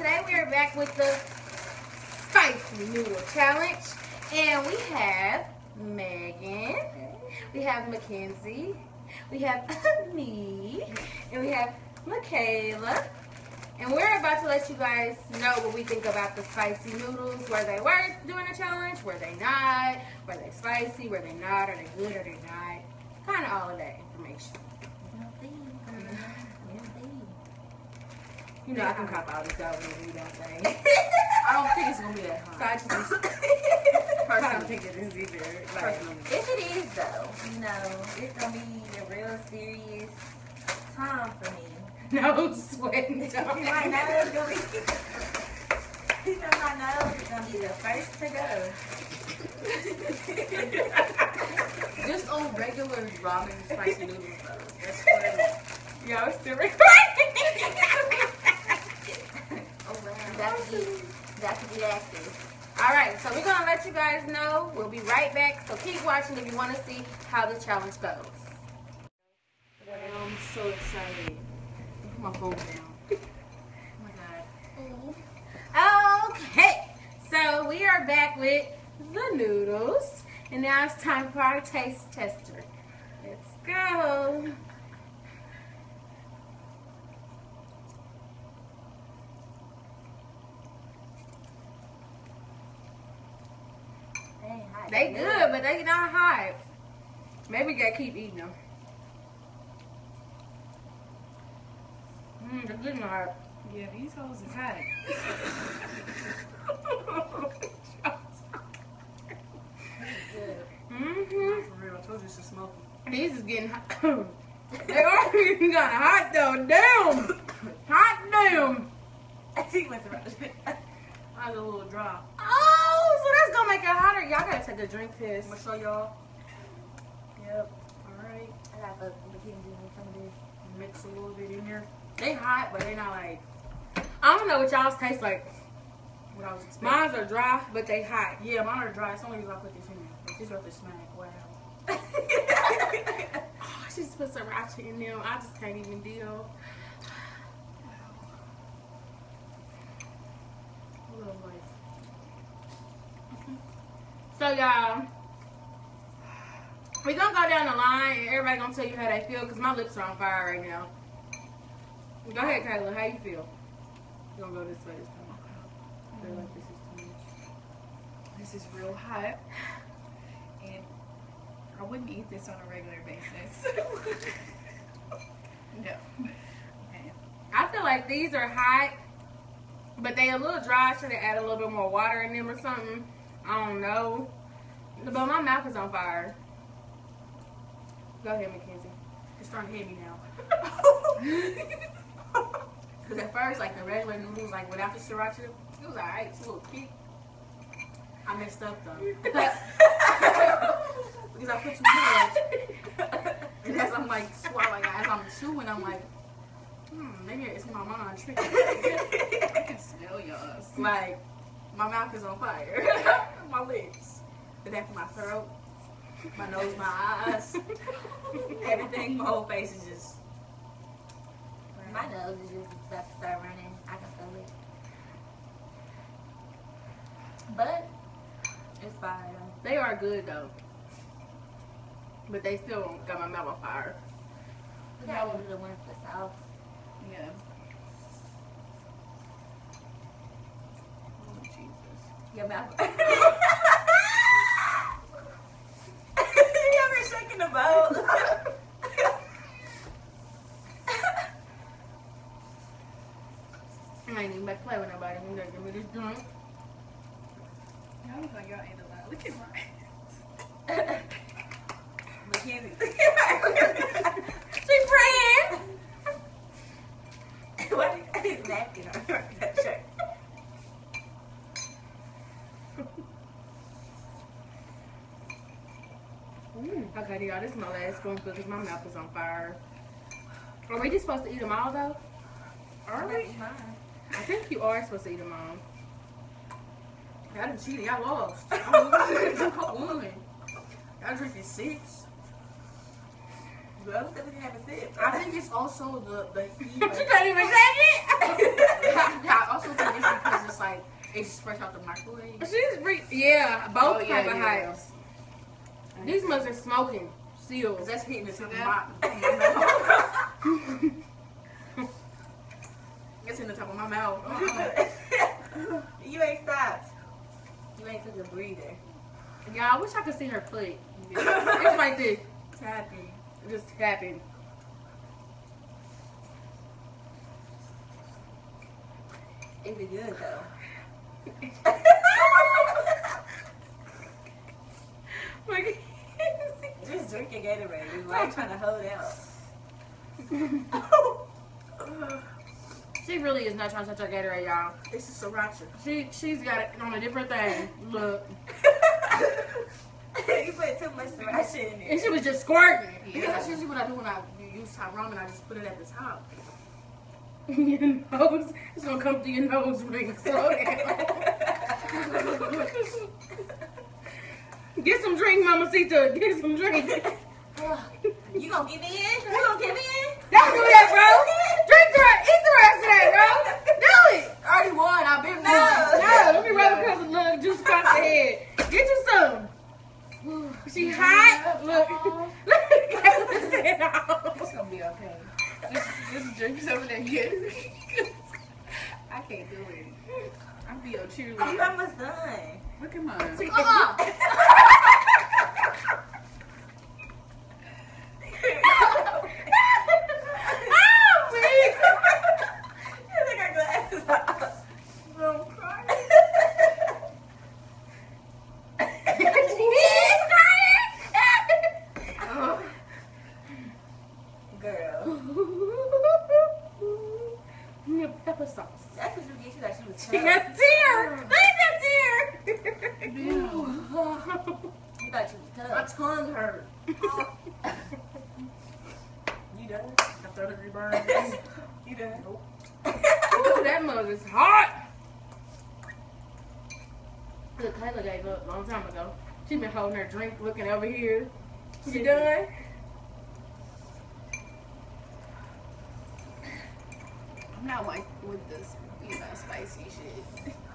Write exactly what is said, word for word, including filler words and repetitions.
today we are back with the spicy noodle challenge, and we have Megan, we have Mackenzie, we have me, and we have Michaela. And we're about to let you guys know what we think about the spicy noodles. Were they worth doing a challenge? Were they not? Were they spicy? Were they not? Are they good? Are they not? Kind of all of that information. You know, I can cop all this out when we don't say. I don't think it's gonna be that hard. So I just personally don't think it is either. Like, if it is though, you know, it's gonna be a real serious time for me. no sweating. My nose gonna be. You know, my nose is gonna be the first to go. Just on regular ramen spicy noodles though. That's crazy. Y'all still recording? Oh wow. Got to get, got to get active. Alright, so we're going to let you guys know. We'll be right back. So keep watching if you want to see how the challenge goes. I'm so excited. Put my phone down. Oh my god. Okay, so we are back with the noodles. And now it's time for our taste tester. Let's go. They good, but they not hot. Maybe we gotta keep eating them. Mmm, they're good and hot. Yeah, these hoes is hot. Mm-hmm. For real, I told you it's just smoking. These is getting hot. They are getting kind of hot though. Damn! Hot damn! I think what's wrong. I was a little dry. Oh, so that's gonna make it hotter. Y'all gotta take a drink test. I'm gonna show y'all. Yep. Alright. I got the Mackenzie in some of this. Mix a little bit in here. They hot, but they not like I don't know what y'all's taste like. what I was expecting. Mine's are dry, but they hot. Yeah, mine are dry. It's the only reason I put this in there. It's just worth a smack. Wow. Oh, she just put sriracha in them. I just can't even deal. A little like. So y'all, we're gonna go down the line and everybody gonna tell you how they feel because my lips are on fire right now. Go ahead, Kayla. How you feel? You're gonna go this way this time. I feel like this is too much. This is real hot, and I wouldn't eat this on a regular basis. No. Okay. I feel like these are hot, but they a little dry. I should have added a little bit more water in them or something. I don't know. But my mouth is on fire. Go ahead, Mackenzie. It's starting to hit me now. Because at first, like the regular noodles, like without the sriracha, it was alright. It's a little kick. I messed up though. Because I put too much. And as I'm like swallowing, as I'm chewing, I'm like, hmm, maybe it's my mind tricking me. I can smell yours. Like, my mouth is on fire. My lips. The back of my throat. My nose, my eyes. Everything, my whole face is just. My nose is just about to start running. I can feel it. But it's fire though. They are good though. But they still got my mouth on fire. We gotta do the one for the sauce. Yeah. Oh, Jesus. Your mouth. You ever shaking the bowl? I ain't even about to play with nobody. I'm gonna give me this drink. Y'all look like y'all ain't allowed. Look at mine. Mackenzie. She praying. What is napkin on that shirt? Okay, y'all, this is my last spoonful because my mouth is on fire. Are we just supposed to eat them all though? Are we? I think you are supposed to eat them all. I didn't cheat. Y'all lost. I'm won. Y'all drinking six. Well, who said we didn't have a sip? I think it's also the the heat. You can't even take it. I also think it's because it's like it's fresh out the microwave. She's re- yeah, both Oh, yeah, type of yeah. heights. These mugs are smoking still. Cause that's hitting the top of that? my, my mouth. It's in the top of my mouth. Uh-uh. You ain't stopped. You ain't took a breather. Y'all, I wish I could see her foot. It's like this, Tapping. just tapping. Is it good though? Like, Just drink your Gatorade. Why are you trying to hold out? she really is not trying to touch her Gatorade, y'all. This is sriracha. She she's got it on a different thing. Look, You put too much sriracha in and it. she was just squirting. Yeah, that's usually what I do when I use Thai ramen. I just put it at the top. Your nose, it's gonna come through your nose ring. Slow down. Get some drink, Mamacita. Get some drink. You gonna give me in? You gonna give me in? Don't do that, bro. Drink the rest. Eat the rest of that, bro. Do it. I already won. I've been No. won. No, let me rub across the little juice across the head. Get you some. She hot. Look. Look at this head off. It's gonna be okay. Just, just drink some of that Gatorade. I can't do it. I'll be your You cheerleader. almost done. Look at mine. Uh-uh. You think I glasses off? I'm crying. Girl, Yeah, pepper sauce. that's what you get. You thought she was She tough. got a tear. Look at that tear. You thought she was My tough. tongue hurt. You done? A third degree burn. You done? Nope. Ooh, that mug is hot. Look, Kayla gave up a long time ago. She been holding her drink, looking over here. You done? I'm not like with this, you know, spicy shit.